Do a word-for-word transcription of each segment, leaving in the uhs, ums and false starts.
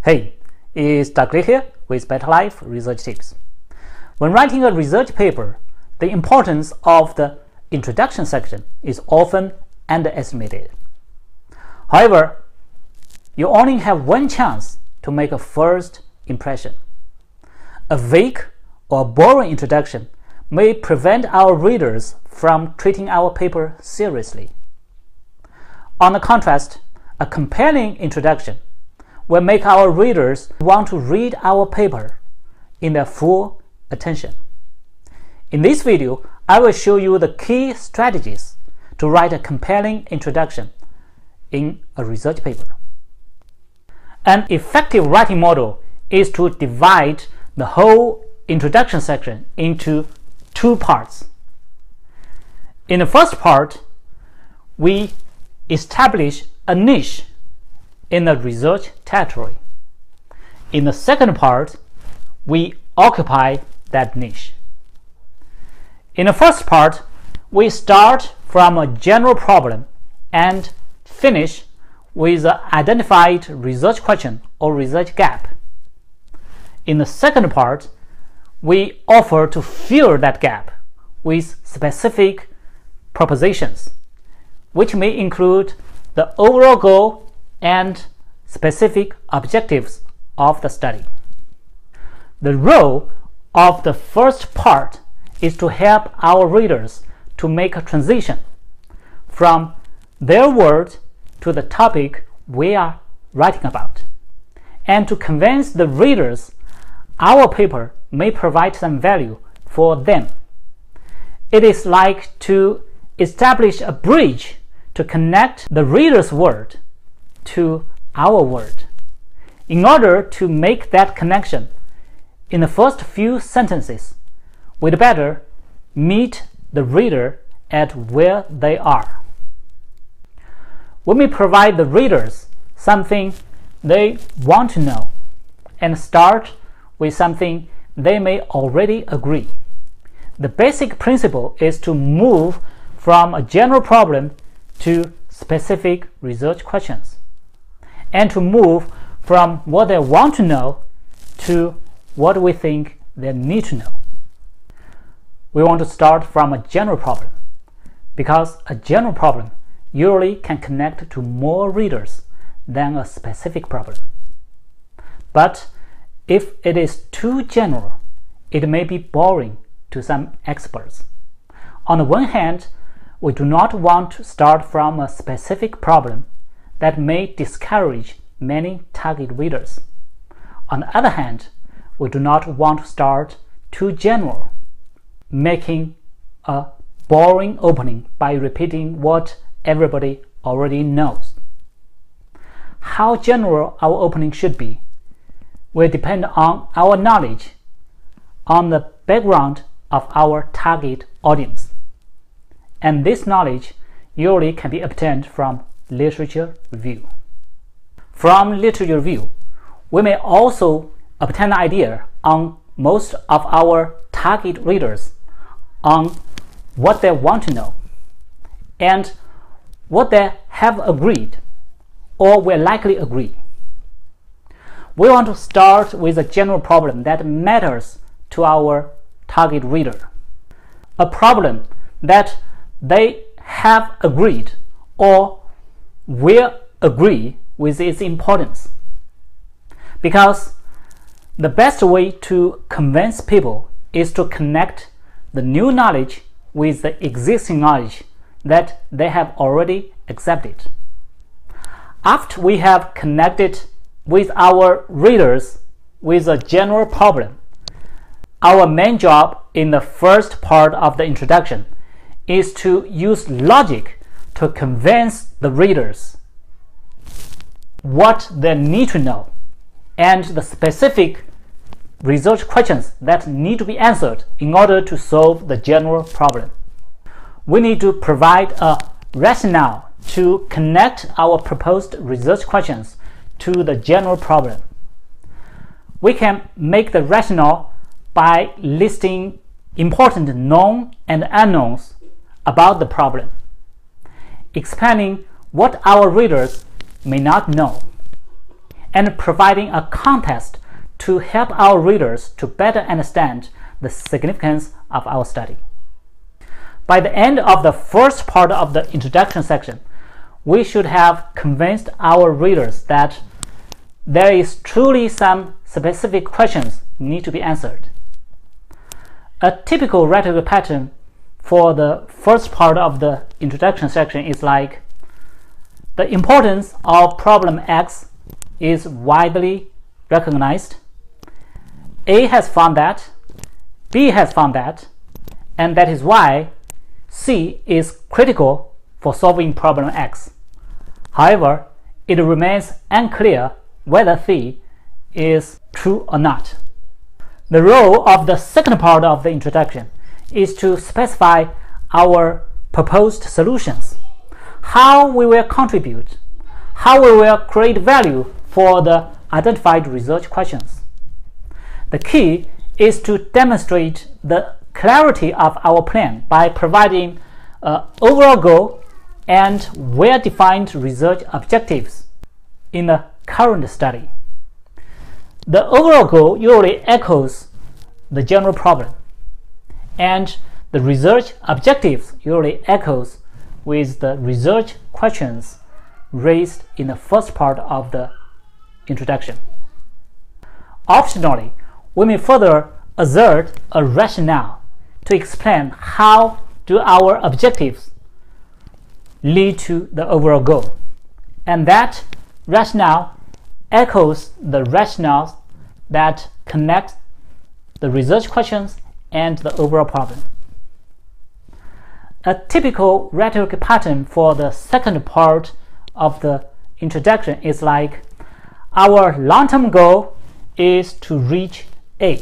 Hey, it's Doctor here with Better Life Research Tips. When writing a research paper, the importance of the introduction section is often underestimated. However, you only have one chance to make a first impression. A vague or boring introduction may prevent our readers from treating our paper seriously. On the contrast, a compelling introduction will make our readers want to read our paper in their full attention. In this video, I will show you the key strategies to write a compelling introduction in a research paper. An effective writing model is to divide the whole introduction section into two parts. In the first part, we establish a niche in the research territory. In the second part, we occupy that niche. In the first part, we start from a general problem and finish with an identified research question or research gap. In the second part, we offer to fill that gap with specific propositions, which may include the overall goal and specific objectives of the study. The role of the first part is to help our readers to make a transition from their world to the topic we are writing about, and to convince the readers our paper may provide some value for them. It is like to establish a bridge to connect the reader's world to our world. In order to make that connection, in the first few sentences, we'd better meet the reader at where they are. We may provide the readers something they want to know and start with something they may already agree. The basic principle is to move from a general problem to specific research questions, and to move from what they want to know to what we think they need to know. We want to start from a general problem because a general problem usually can connect to more readers than a specific problem. But if it is too general, it may be boring to some experts. On the one hand, we do not want to start from a specific problem that may discourage many target readers. On the other hand, we do not want to start too general, making a boring opening by repeating what everybody already knows. How general our opening should be will depend on our knowledge on the background of our target audience, and this knowledge usually can be obtained from literature review. From literature review, we may also obtain an idea on most of our target readers on what they want to know and what they have agreed or will likely agree. We want to start with a general problem that matters to our target reader, a problem that they have agreed or will agree with its importance. Because the best way to convince people is to connect the new knowledge with the existing knowledge that they have already accepted. After we have connected with our readers with a general problem, our main job in the first part of the introduction is to use logic to convince the readers what they need to know and the specific research questions that need to be answered in order to solve the general problem. We need to provide a rationale to connect our proposed research questions to the general problem. We can make the rationale by listing important known and unknowns about the problem, explaining what our readers may not know, and providing a context to help our readers to better understand the significance of our study. By the end of the first part of the introduction section, we should have convinced our readers that there is truly some specific questions need to be answered. A typical rhetorical pattern for the first part of the introduction section is like, the importance of problem X is widely recognized. A has found that, B has found that, and that is why C is critical for solving problem X. However, it remains unclear whether C is true or not. The role of the second part of the introduction is to specify our proposed solutions, how we will contribute, how we will create value for the identified research questions. The key is to demonstrate the clarity of our plan by providing an overall goal and well-defined research objectives in the current study. The overall goal usually echoes the general problem, and the research objectives usually echoes with the research questions raised in the first part of the introduction. Optionally, we may further assert a rationale to explain how do our objectives lead to the overall goal, and that rationale echoes the rationales that connect the research questions and the overall problem. A typical rhetorical pattern for the second part of the introduction is like, our long-term goal is to reach A.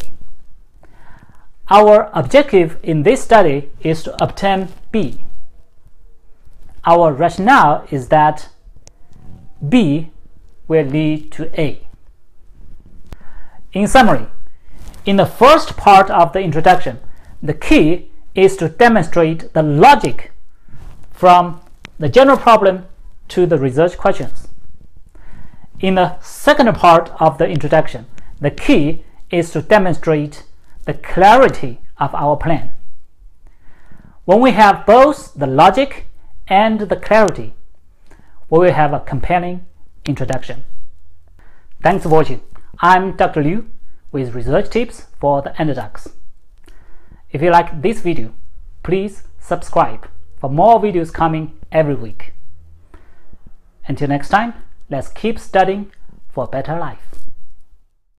Our objective in this study is to obtain B. Our rationale is that B will lead to A. In summary, in the first part of the introduction, the key is to demonstrate the logic from the general problem to the research questions. In the second part of the introduction, the key is to demonstrate the clarity of our plan. When we have both the logic and the clarity, we will have a compelling introduction. Thanks for watching. I'm Doctor Liu with research tips for the underdogs. If you like this video, please subscribe for more videos coming every week. Until next time, let's keep studying for a better life.